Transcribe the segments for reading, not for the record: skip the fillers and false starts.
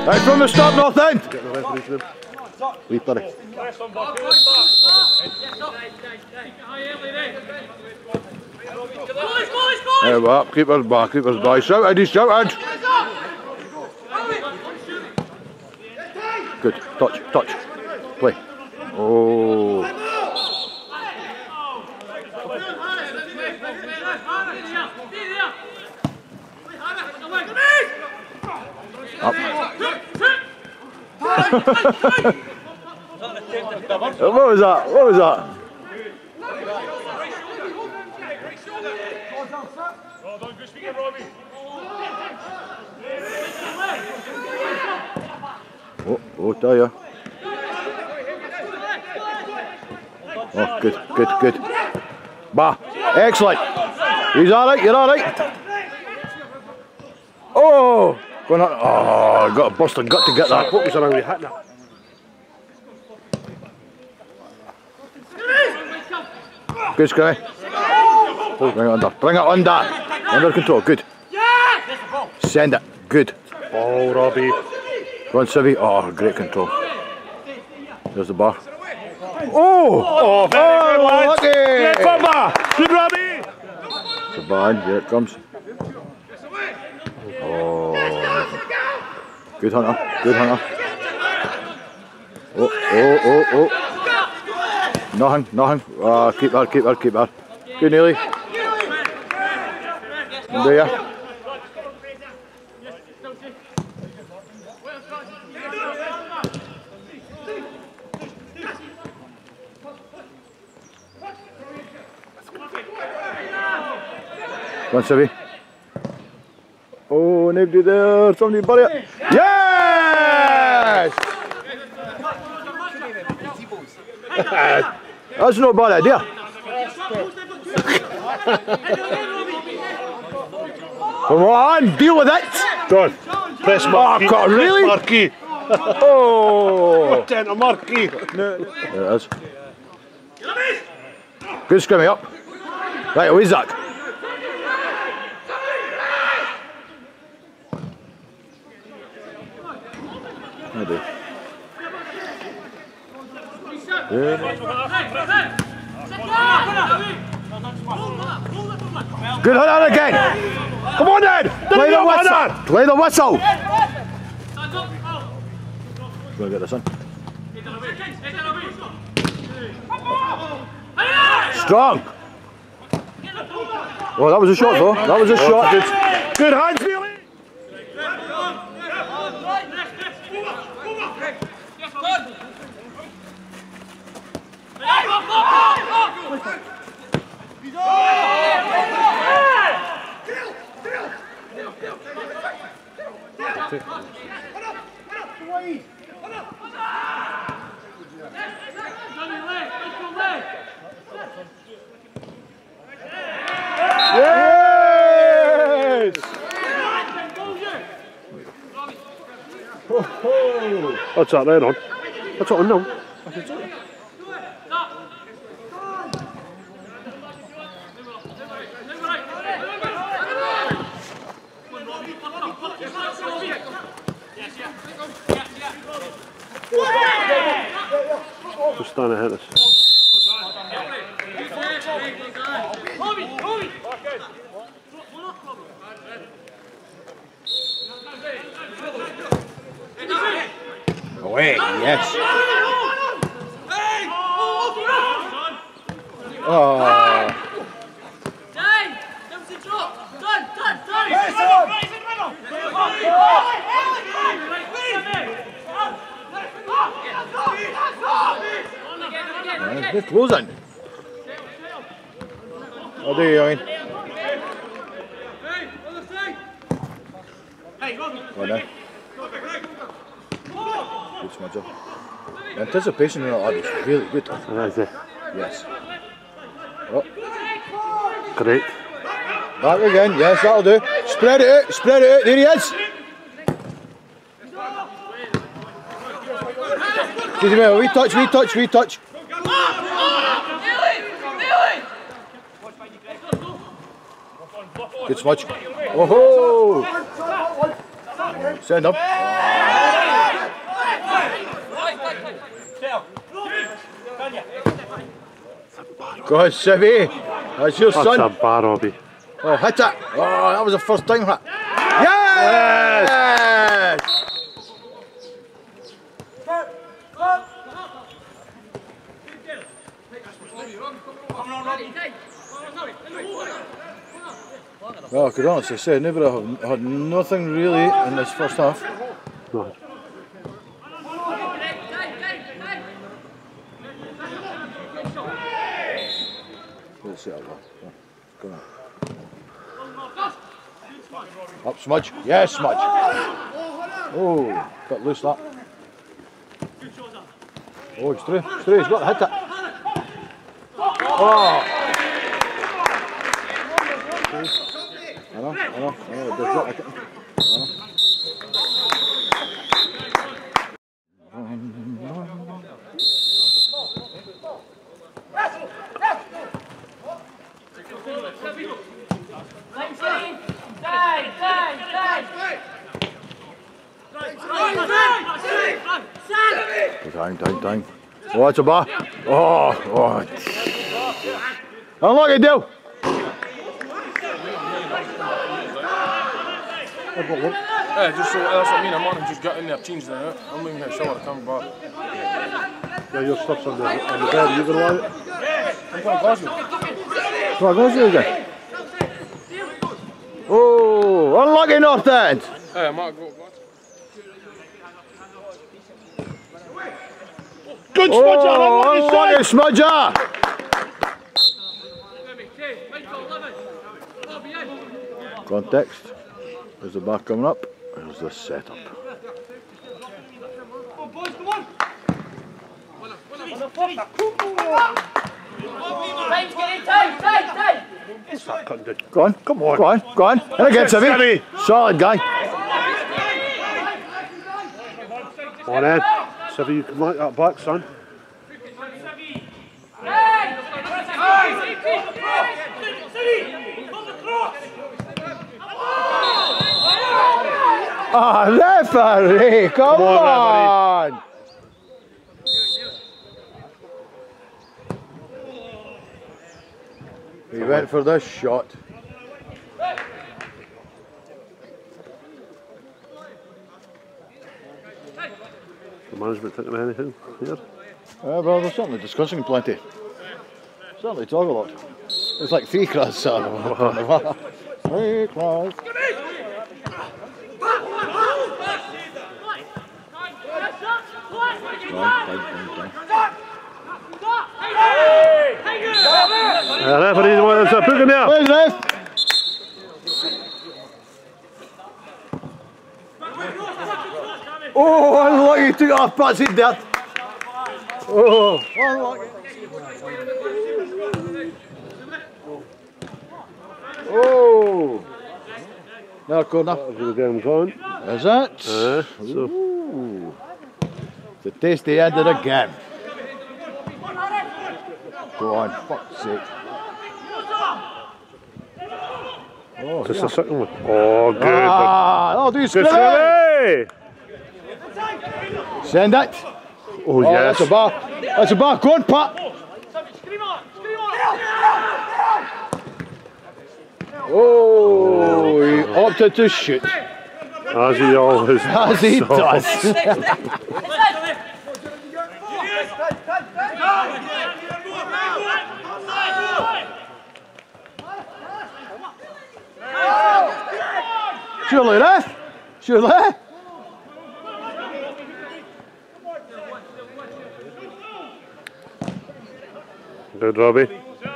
Right from the start, North End. Get the referee's room. Leave, buddy. There we are. Keeper's back. Keeper's back. Shouted. He's shouted. Good. Touch. Touch. Play. Oh. Up. What was that? What was that? Oh, tell ya. Oh, good. Bah, excellent. He's all right. You're all right. Oh, going on. Oh, got a bust and got to get that. What was around with hitting that? Good, Scray. Bring it under. Bring it under. Under control. Good. Send it. Good. Oh, Robbie. Go on, Civvy. Oh, great control. There's the bar. Oh! Very good, lads. Lucky! Good, Bumba. Good, Robbie. The band. Here it comes. Oh. Good Hunter. Good Hunter. Oh. Nothing. Keep her. Good, Neely. There. Go on, Civvy. Oh, nobody there. Somebody bury it. Yes! That's not a bad idea. Come on, deal with it. Go on. Press Marquee. Oh, God, really? Press Marquee. Oh! Tent of Marquee. There it is. Good scrimmy up. Right away, Zach. Maybe. Good. Good Hunter again. Come on then. Play the whistle. Play the whistle. Go get this one. Strong. Oh, that was a shot though. That was a shot. Good hands, Neely. Yes! What's that then on? What's that on now? Just stand ahead of us. Away, yes. Oh. They're closing. Oh, there you are. Go on now. Good smudger. The anticipation in that lad is really good. Yes. Oh. Great. Back again, yes, that'll do. Spread it out, there he is. Excuse me, wee touch. Good smudge. Oh ho! Send up. Go ahead, Sevy. That's your That's son. a bar, Robbie. Oh, hit it. Oh, that was the first time hit. Yes! Well, I could honestly say, never had nothing really in this first half. No. Let's see how well. Go on. Up, Smudge. Yes, Smudge. Oh, got loose that. Oh, he's through. He's through. He's got to hit it. Oh. I know. They've got it. Time. Oh, that's a bar. Oh. Unlucky, Dale. Yeah, just so that's what I mean. I'm on and just got in there, changed it out. I'm leaving that shower to come back. Yeah, your stuff's on the bed. You gonna want it? I'm going to Glasgow. Come on, Glasgow again. Oh, unlucky North End. Yeah, I might go Glasgow. Good Smudger! Unlucky Smudger! Context. There's the bar coming up. There's the setup. Go on. Come on. Go on. And again, Sevy. Solid guy. On in. Sevy, you can like that back, son. Ah, referee, come on! He went for this shot. The management thinking of anything here? Well, they're certainly discussing plenty. Certainly talk a lot. It's like three cries, son. Three cries. Referee, there's a book in there. Where's ref? Oh, unlucky, took it off Pat's head there. Oh, unlucky. Oh. Now corner. The game's on. Is it? So. Ooh. The tasty end of the game. Go on, fuck's sake. Oh, Just a second one. Oh, good. That'll do, Good Sevy! Send it. Oh, yes. That's a bar. That's a bar. Go on, Pat. Oh, he opted to shoot. As he always As he does. Surely, ref? Surely? Good, Robbie.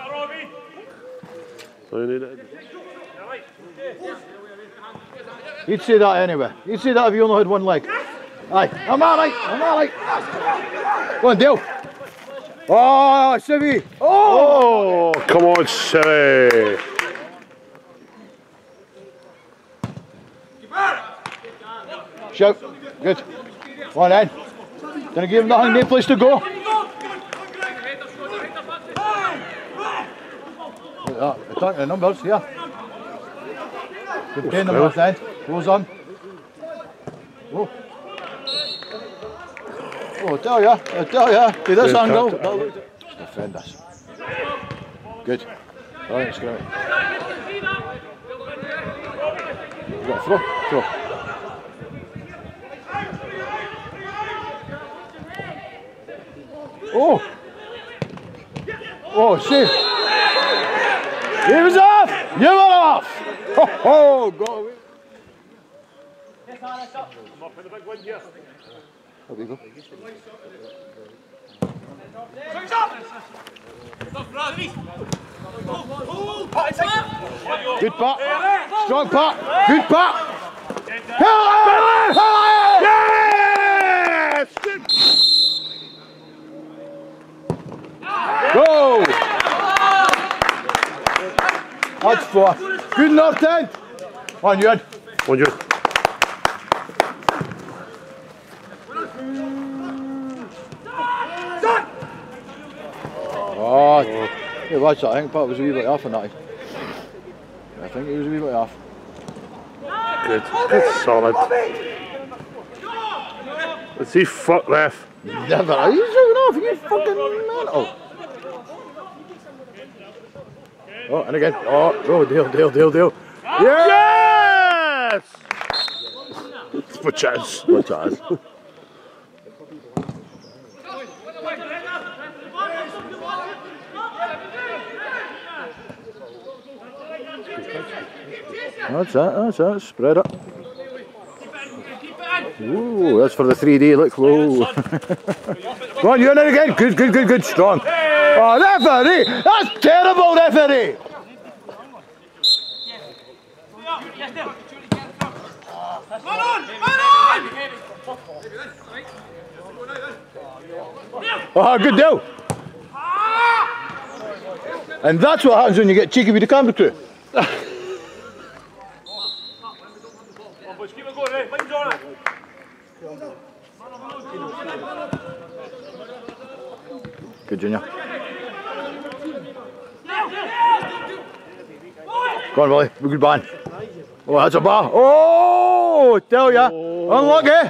So you need it. You'd say that anyway. You'd say that if you only had one leg. Aye, I'm alright. Go on, Dale. Oh, Sevy. Oh, come on, Sevy. Shout. Good. Go on then. Gonna give him nothing, no place to go. Attacking the numbers, yeah. Good 10 numbers then. Goes on. Oh. Oh, I tell ya, to this angle. Defend this. Good. Right, screw it. You got a throw? Throw. Oh! Oh, save! He was off! You were off! Oh, go away. Up you go. Good part. Strong part. Good part. Yes! Go! That's 4. Good enough, 10. On you. 100. Oh, yeah, watch that. I think Pat was a wee bit off on that. I think he was a wee bit off. Good. It's solid. Let's see foot left. Never. He's shooting off. You fucking mental. Oh, and again. Oh, deal. Yes! For chance. For chance. That's it, spread it. Ooh, that's for the 3D, look, whoa. Go on, you're in it again, good, strong. Oh, referee, that's terrible, referee. Oh, good deal. And that's what happens when you get cheeky with the camera crew. Good, Junior. Go on, Willie. Good band. Oh, that's a bar. Oh, tell ya. Unlucky.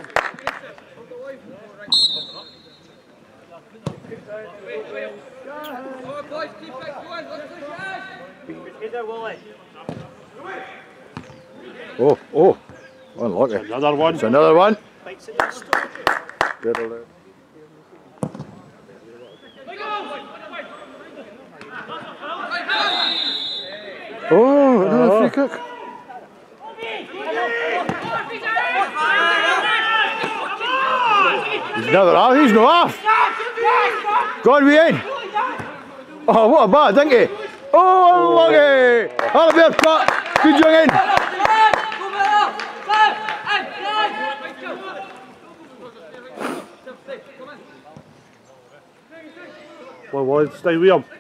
Oh, unlucky. Another one. It's another one. Good alert. Oh, another free kick. He's never off, he's not off. Go on, we in. Oh, what a bad, thank you. Oh, unlucky. Albert, Pat. Good young in. Well, stay with him.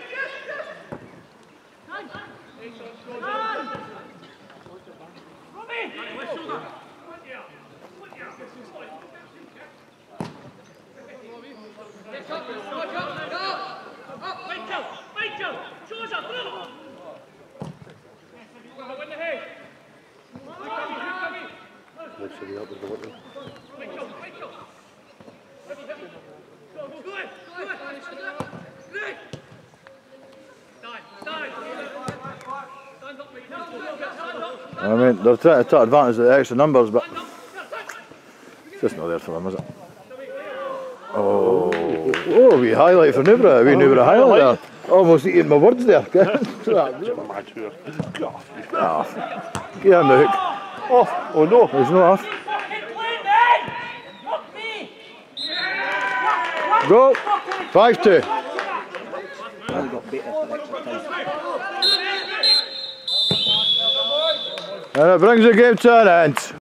I mean, they're trying to take advantage of the extra numbers, but it's just not there for them, is it? Oh, wee highlight for Nubra, a wee Nubra highlight there. Almost eating my words there. Get him the hook. Off. Oh no. He's not off. Go. 5-2. And it brings the game to an end.